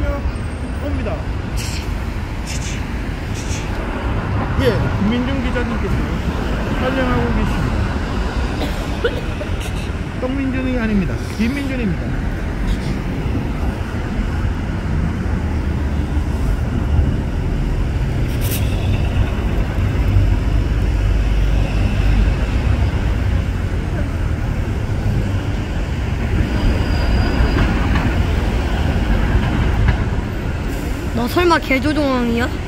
옵니다. 예, 김민중 기자님께서 촬영하고 계십니다. 똥민준이 아닙니다. 김민준입니다. 너 설마 개조종왕이야?